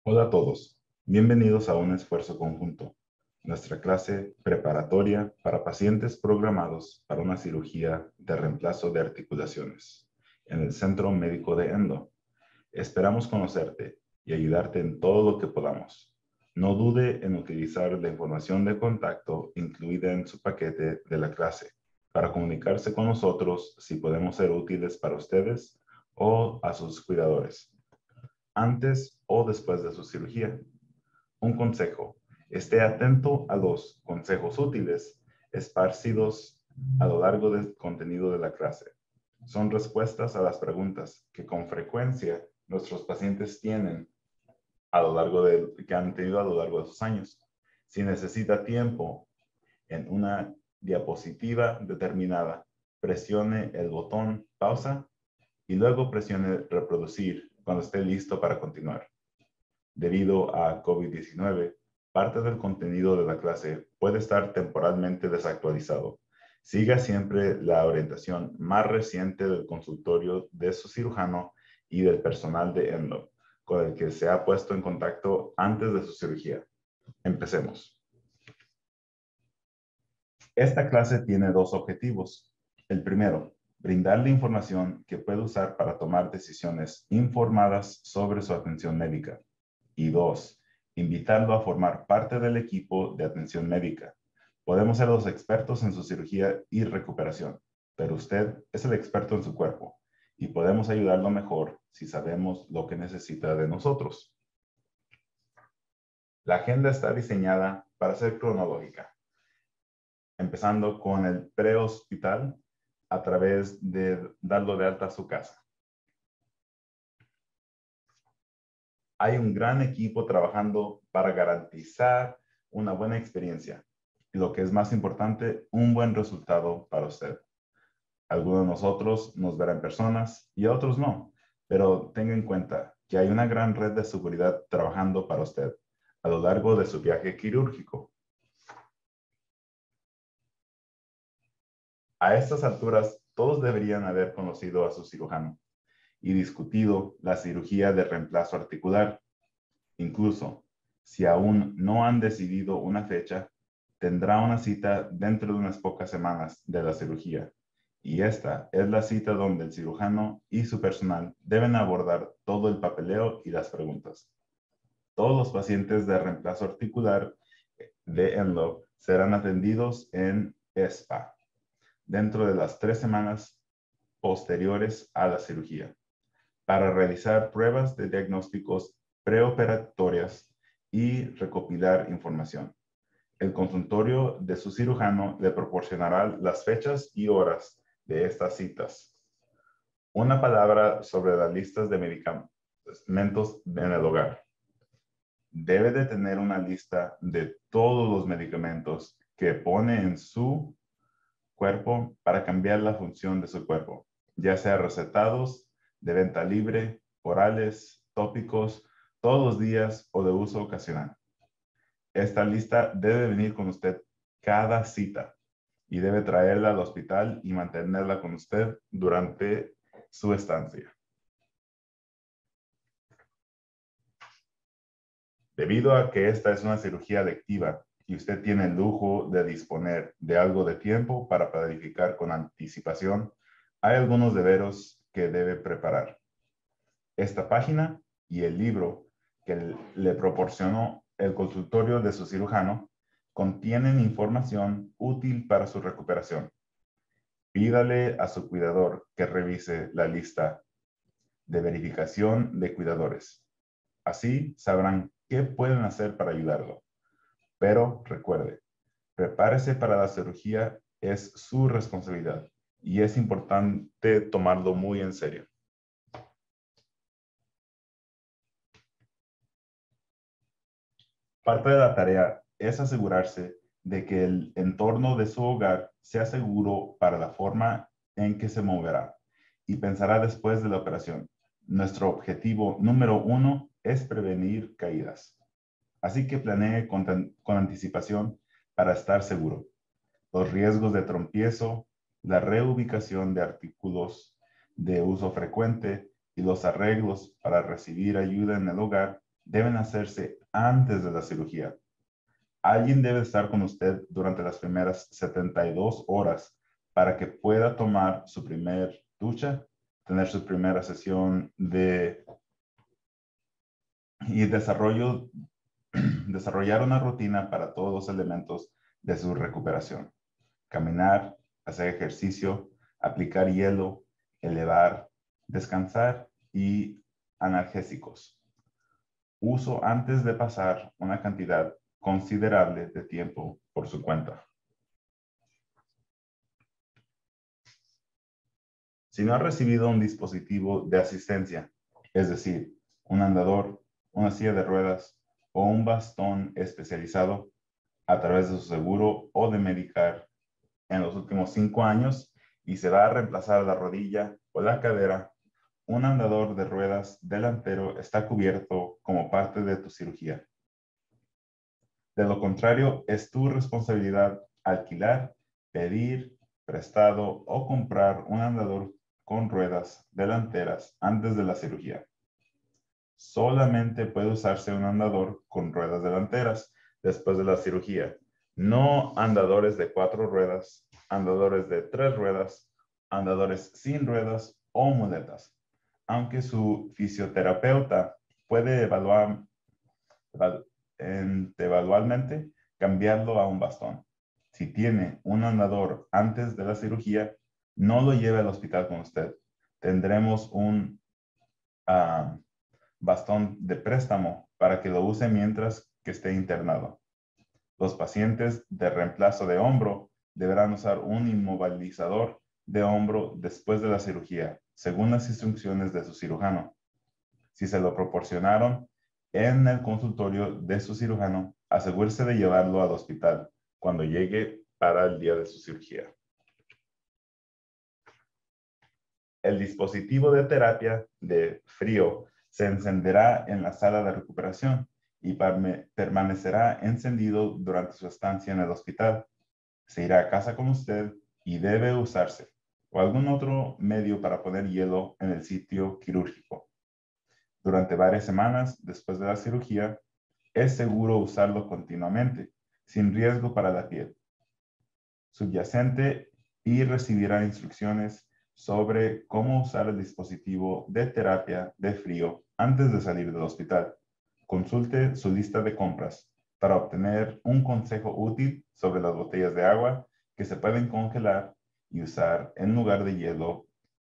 Hola a todos, bienvenidos a un esfuerzo conjunto, nuestra clase preparatoria para pacientes programados para una cirugía de reemplazo de articulaciones en el Centro Médico de Endo. Esperamos conocerte y ayudarte en todo lo que podamos. No dude en utilizar la información de contacto incluida en su paquete de la clase para comunicarse con nosotros si podemos ser útiles para ustedes o a sus cuidadores, antes o después de su cirugía. Un consejo: esté atento a los consejos útiles esparcidos a lo largo del contenido de la clase. Son respuestas a las preguntas que con frecuencia nuestros pacientes tienen que han tenido a lo largo de sus años. Si necesita tiempo en una diapositiva determinada, presione el botón pausa y luego presione reproducir cuando esté listo para continuar. Debido a COVID-19, parte del contenido de la clase puede estar temporalmente desactualizado. Siga siempre la orientación más reciente del consultorio de su cirujano y del personal de Endo, con el que se ha puesto en contacto antes de su cirugía. Empecemos. Esta clase tiene dos objetivos. El primero, brindarle información que puede usar para tomar decisiones informadas sobre su atención médica. Y dos, invitarlo a formar parte del equipo de atención médica. Podemos ser los expertos en su cirugía y recuperación, pero usted es el experto en su cuerpo y podemos ayudarlo mejor si sabemos lo que necesita de nosotros. La agenda está diseñada para ser cronológica, empezando con el prehospital a través de darlo de alta a su casa. Hay un gran equipo trabajando para garantizar una buena experiencia y, lo que es más importante, un buen resultado para usted. Algunos de nosotros nos verán personas y otros no, pero tenga en cuenta que hay una gran red de seguridad trabajando para usted a lo largo de su viaje quirúrgico. A estas alturas, todos deberían haber conocido a su cirujano y discutido la cirugía de reemplazo articular. Incluso, si aún no han decidido una fecha, tendrá una cita dentro de unas pocas semanas de la cirugía. Y esta es la cita donde el cirujano y su personal deben abordar todo el papeleo y las preguntas. Todos los pacientes de reemplazo articular de Endo serán atendidos en SPA dentro de las 3 semanas posteriores a la cirugía, para realizar pruebas de diagnósticos preoperatorias y recopilar información. El consultorio de su cirujano le proporcionará las fechas y horas de estas citas. Una palabra sobre las listas de medicamentos en el hogar. Debe de tener una lista de todos los medicamentos que pone en su cuerpo para cambiar la función de su cuerpo, ya sea recetados, de venta libre, orales, tópicos, todos los días o de uso ocasional. Esta lista debe venir con usted cada cita y debe traerla al hospital y mantenerla con usted durante su estancia. Debido a que esta es una cirugía electiva y usted tiene el lujo de disponer de algo de tiempo para planificar con anticipación, hay algunos deberes que debe preparar. Esta página y el libro que le proporcionó el consultorio de su cirujano contienen información útil para su recuperación. Pídale a su cuidador que revise la lista de verificación de cuidadores. Así sabrán qué pueden hacer para ayudarlo. Pero recuerde, prepárese para la cirugía, es su responsabilidad y es importante tomarlo muy en serio. Parte de la tarea es asegurarse de que el entorno de su hogar sea seguro para la forma en que se moverá y pensará después de la operación. Nuestro objetivo número 1 es prevenir caídas. Así que planee con anticipación para estar seguro. Los riesgos de tropiezo, la reubicación de artículos de uso frecuente y los arreglos para recibir ayuda en el hogar deben hacerse antes de la cirugía. Alguien debe estar con usted durante las primeras 72 horas para que pueda tomar su primer ducha, tener su primera sesión y desarrollar una rutina para todos los elementos de su recuperación. Caminar, hacer ejercicio, aplicar hielo, elevar, descansar y analgésicos. Uso antes de pasar una cantidad considerable de tiempo por su cuenta. Si no ha recibido un dispositivo de asistencia, es decir, un andador, una silla de ruedas o un bastón especializado a través de su seguro o de Medicare en los últimos 5 años y se va a reemplazar la rodilla o la cadera, un andador de ruedas delantero está cubierto como parte de tu cirugía. De lo contrario, es tu responsabilidad alquilar, pedir, prestado o comprar un andador con ruedas delanteras antes de la cirugía. Solamente puede usarse un andador con ruedas delanteras después de la cirugía. No andadores de 4 ruedas, andadores de 3 ruedas, andadores sin ruedas o muletas. Aunque su fisioterapeuta puede evalualmente cambiarlo a un bastón. Si tiene un andador antes de la cirugía, no lo lleve al hospital con usted. Tendremos un bastón de préstamo para que lo use mientras que esté internado. Los pacientes de reemplazo de hombro deberán usar un inmovilizador de hombro después de la cirugía, según las instrucciones de su cirujano. Si se lo proporcionaron en el consultorio de su cirujano, asegúrese de llevarlo al hospital cuando llegue para el día de su cirugía. El dispositivo de terapia de frío se encenderá en la sala de recuperación y permanecerá encendido durante su estancia en el hospital. Se irá a casa con usted y debe usarse o algún otro medio para poner hielo en el sitio quirúrgico. Durante varias semanas después de la cirugía, es seguro usarlo continuamente, sin riesgo para la piel. Subyacente y recibirá instrucciones sobre cómo usar el dispositivo de terapia de frío antes de salir del hospital. Consulte su lista de compras para obtener un consejo útil sobre las botellas de agua que se pueden congelar y usar en lugar de hielo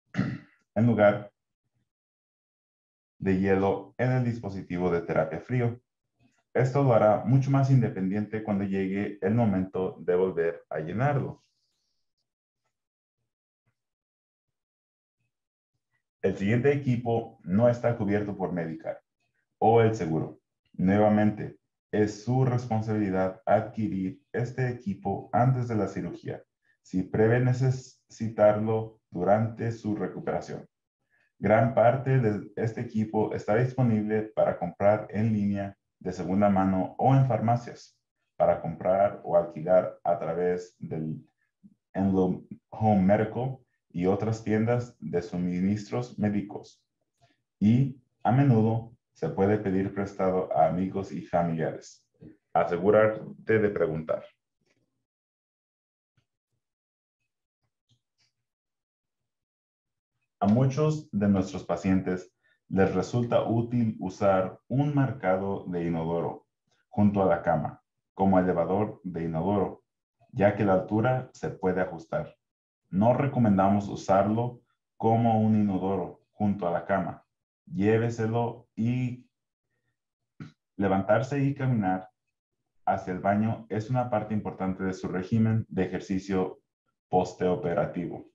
en el dispositivo de terapia frío. Esto lo hará mucho más independiente cuando llegue el momento de volver a llenarlo. El siguiente equipo no está cubierto por Medicare o el seguro. Nuevamente, es su responsabilidad adquirir este equipo antes de la cirugía, si prevé necesitarlo durante su recuperación. Gran parte de este equipo está disponible para comprar en línea de segunda mano o en farmacias, para comprar o alquilar a través del Enlo Home Medical y otras tiendas de suministros médicos. Y a menudo se puede pedir prestado a amigos y familiares. Asegúrate de preguntar. A muchos de nuestros pacientes les resulta útil usar un marcado de inodoro junto a la cama, como elevador de inodoro, ya que la altura se puede ajustar. No recomendamos usarlo como un inodoro junto a la cama. Lléveselo y levantarse y caminar hacia el baño es una parte importante de su régimen de ejercicio postoperativo.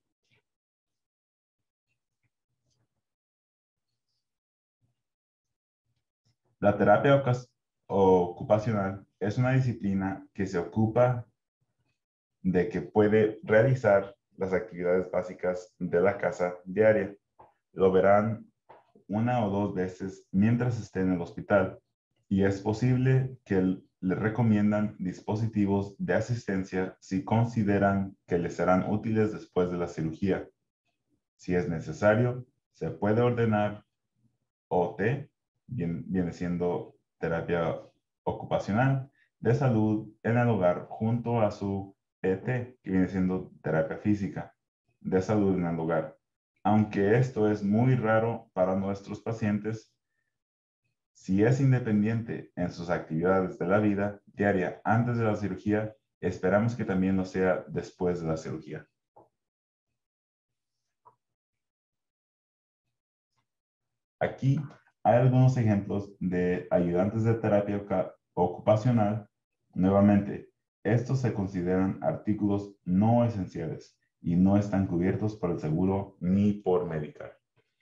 La terapia ocupacional es una disciplina que se ocupa de que puede realizar las actividades básicas de la casa diaria. Lo verán 1 o 2 veces mientras esté en el hospital y es posible que le recomiendan dispositivos de asistencia si consideran que les serán útiles después de la cirugía. Si es necesario, se puede ordenar OT viene siendo terapia ocupacional, de salud en el hogar, junto a su PT, que viene siendo terapia física, de salud en el hogar. Aunque esto es muy raro para nuestros pacientes, si es independiente en sus actividades de la vida diaria antes de la cirugía, esperamos que también lo sea después de la cirugía. Aquí hay algunos ejemplos de ayudantes de terapia ocupacional. Nuevamente, estos se consideran artículos no esenciales y no están cubiertos por el seguro ni por Medicare.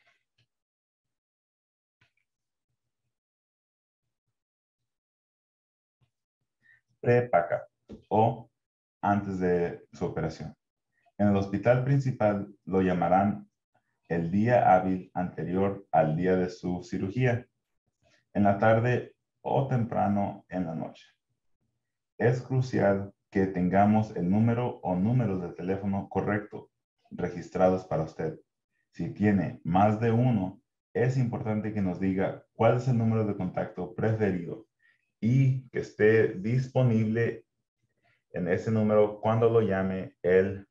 Pre-PACA o antes de su operación. En el hospital principal lo llamarán el día hábil anterior al día de su cirugía, en la tarde o temprano en la noche. Es crucial que tengamos el número o números de teléfono correcto registrados para usted. Si tiene más de uno, es importante que nos diga cuál es el número de contacto preferido y que esté disponible en ese número cuando lo llame el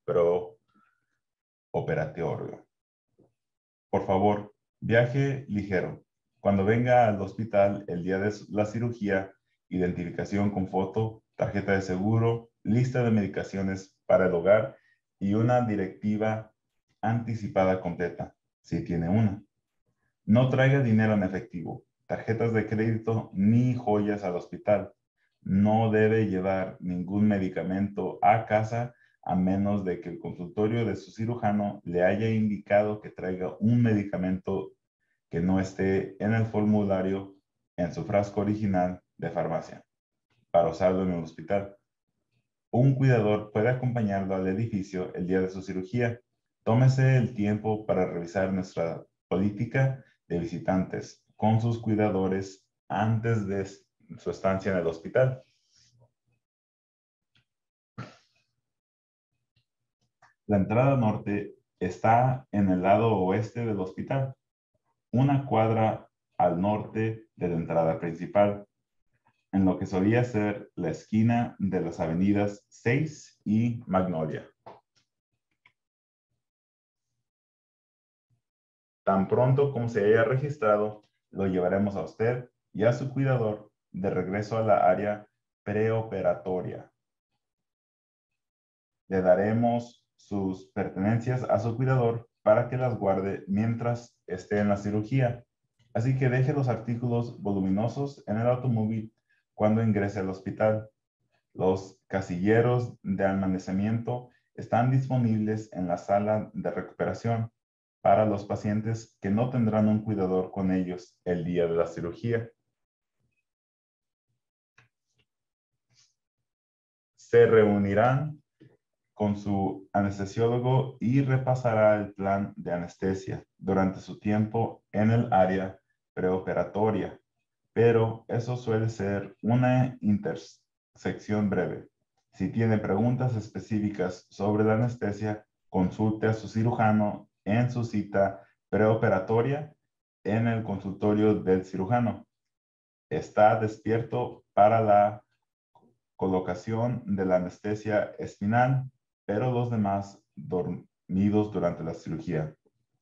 operatorio. Por favor, viaje ligero. Cuando venga al hospital el día de la cirugía, identificación con foto, tarjeta de seguro, lista de medicaciones para el hogar y una directiva anticipada completa, si tiene una. No traiga dinero en efectivo, tarjetas de crédito ni joyas al hospital. No debe llevar ningún medicamento a casa a menos de que el consultorio de su cirujano le haya indicado que traiga un medicamento que no esté en el formulario en su frasco original de farmacia para usarlo en el hospital. Un cuidador puede acompañarlo al edificio el día de su cirugía. Tómese el tiempo para revisar nuestra política de visitantes con sus cuidadores antes de su estancia en el hospital. La entrada norte está en el lado oeste del hospital, una cuadra al norte de la entrada principal, en lo que solía ser la esquina de las avenidas 6 y Magnolia. Tan pronto como se haya registrado, lo llevaremos a usted y a su cuidador de regreso a la área preoperatoria. Le daremos sus pertenencias a su cuidador para que las guarde mientras esté en la cirugía. Así que deje los artículos voluminosos en el automóvil cuando ingrese al hospital. Los casilleros de almacenamiento están disponibles en la sala de recuperación para los pacientes que no tendrán un cuidador con ellos el día de la cirugía. Se reunirán con su anestesiólogo y repasará el plan de anestesia durante su tiempo en el área preoperatoria, pero eso suele ser una intersección breve. Si tiene preguntas específicas sobre la anestesia, consulte a su cirujano en su cita preoperatoria en el consultorio del cirujano. Está despierto para la colocación de la anestesia espinal, pero los demás dormidos durante la cirugía.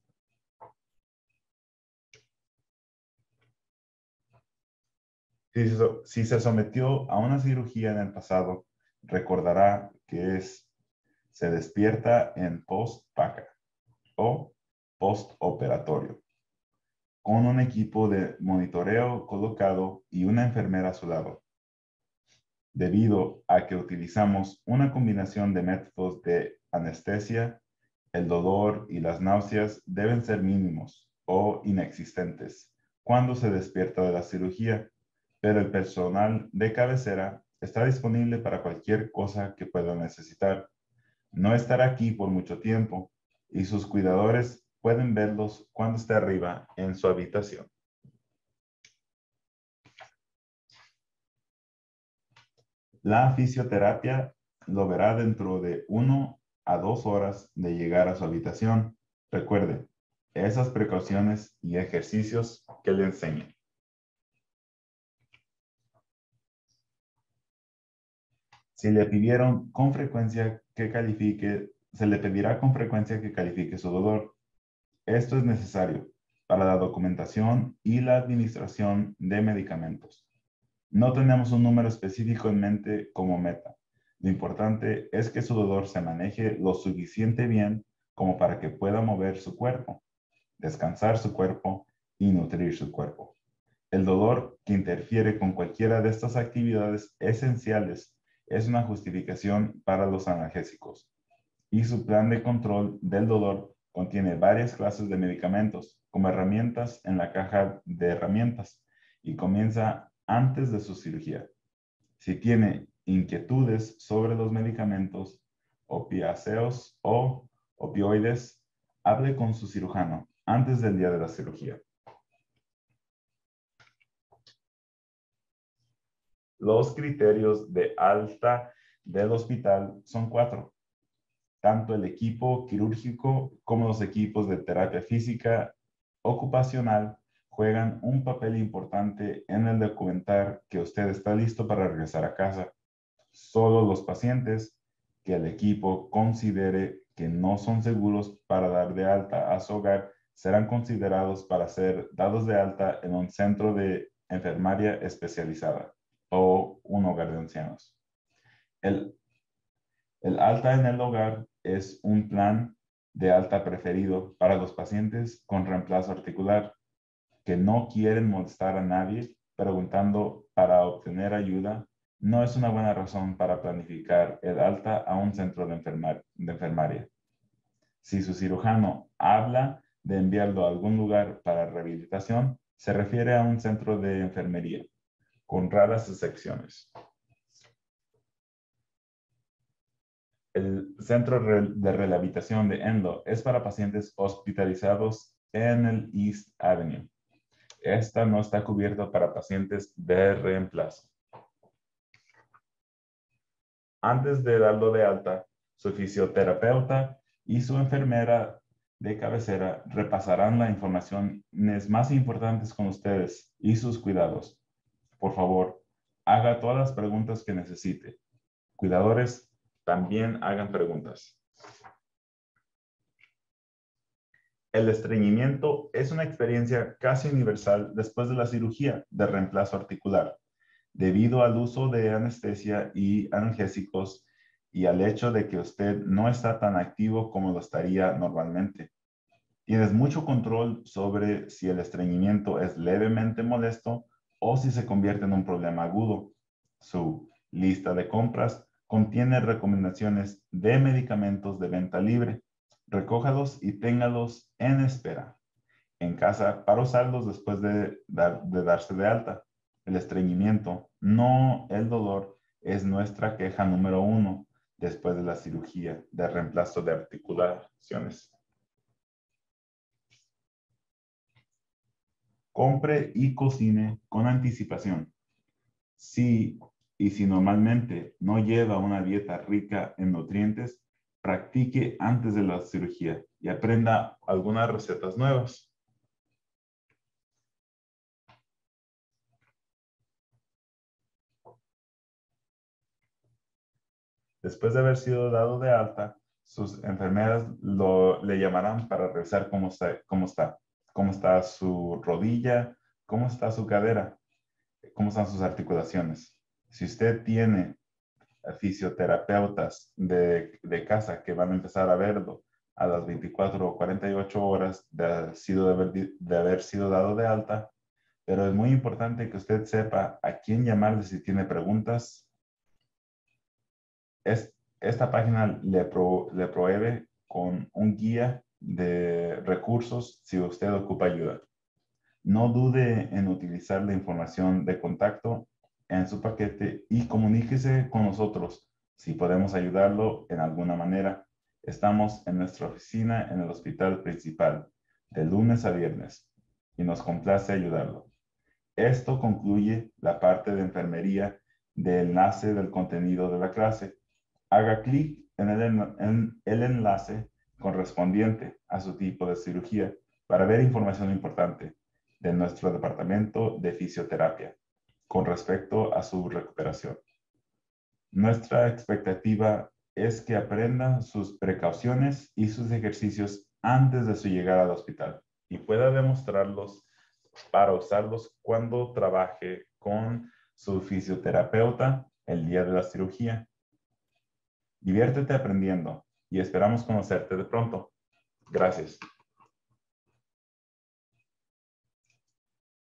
Si se sometió a una cirugía en el pasado, recordará que se despierta en post-PACA o postoperatorio, con un equipo de monitoreo colocado y una enfermera a su lado. Debido a que utilizamos una combinación de métodos de anestesia, el dolor y las náuseas deben ser mínimos o inexistentes cuando se despierta de la cirugía, pero el personal de cabecera está disponible para cualquier cosa que pueda necesitar. No estará aquí por mucho tiempo y sus cuidadores pueden verlos cuando esté arriba en su habitación. La fisioterapia lo verá dentro de 1 a 2 horas de llegar a su habitación. Recuerde, esas precauciones y ejercicios que le enseñen. Se le pidieron con frecuencia que califique, se le pedirá con frecuencia que califique su dolor. Esto es necesario para la documentación y la administración de medicamentos. No tenemos un número específico en mente como meta. Lo importante es que su dolor se maneje lo suficiente bien como para que pueda mover su cuerpo, descansar su cuerpo y nutrir su cuerpo. El dolor que interfiere con cualquiera de estas actividades esenciales es una justificación para los analgésicos, y su plan de control del dolor contiene varias clases de medicamentos como herramientas en la caja de herramientas y comienza antes de su cirugía. Si tiene inquietudes sobre los medicamentos, opiáceos o opioides, hable con su cirujano antes del día de la cirugía. Los criterios de alta del hospital son 4. Tanto el equipo quirúrgico como los equipos de terapia física ocupacional juegan un papel importante en el documentar que usted está listo para regresar a casa. Solo los pacientes que el equipo considere que no son seguros para dar de alta a su hogar serán considerados para ser dados de alta en un centro de enfermería especializada o un hogar de ancianos. El alta en el hogar es un plan de alta preferido para los pacientes con reemplazo articular que no quieren molestar a nadie preguntando para obtener ayuda. No es una buena razón para planificar el alta a un centro de enfermería. Si su cirujano habla de enviarlo a algún lugar para rehabilitación, se refiere a un centro de enfermería, con raras excepciones. El centro de rehabilitación de Enloe es para pacientes hospitalizados en el East Avenue. Esta no está cubierta para pacientes de reemplazo. Antes de darlo de alta, su fisioterapeuta y su enfermera de cabecera repasarán las informaciones más importantes con ustedes y sus cuidados. Por favor, haga todas las preguntas que necesite. Cuidadores, también hagan preguntas. El estreñimiento es una experiencia casi universal después de la cirugía de reemplazo articular, debido al uso de anestesia y analgésicos y al hecho de que usted no está tan activo como lo estaría normalmente. Tienes mucho control sobre si el estreñimiento es levemente molesto o si se convierte en un problema agudo. Su lista de compras contiene recomendaciones de medicamentos de venta libre. Recójalos y téngalos en espera en casa para usarlos después de darse de alta. El estreñimiento, no el dolor, es nuestra queja número 1 después de la cirugía de reemplazo de articulaciones. Compre y cocine con anticipación. Si normalmente no lleva una dieta rica en nutrientes, practique antes de la cirugía y aprenda algunas recetas nuevas. Después de haber sido dado de alta, sus enfermeras le llamarán para revisar cómo está su rodilla, cómo está su cadera, cómo están sus articulaciones. Si usted tiene fisioterapeutas de casa que van a empezar a verlo a las 24 o 48 horas de haber sido dado de alta, pero es muy importante que usted sepa a quién llamarle si tiene preguntas. Esta página le provee con un guía de recursos si usted ocupa ayuda. No dude en utilizar la información de contacto en su paquete y comuníquese con nosotros si podemos ayudarlo en alguna manera. Estamos en nuestra oficina en el hospital principal de lunes a viernes y nos complace ayudarlo. Esto concluye la parte de enfermería del enlace del contenido de la clase. Haga clic en el enlace correspondiente a su tipo de cirugía para ver información importante de nuestro departamento de fisioterapia con respecto a su recuperación. Nuestra expectativa es que aprenda sus precauciones y sus ejercicios antes de su llegada al hospital y pueda demostrarlos para usarlos cuando trabaje con su fisioterapeuta el día de la cirugía. Diviértete aprendiendo y esperamos conocerte de pronto. Gracias.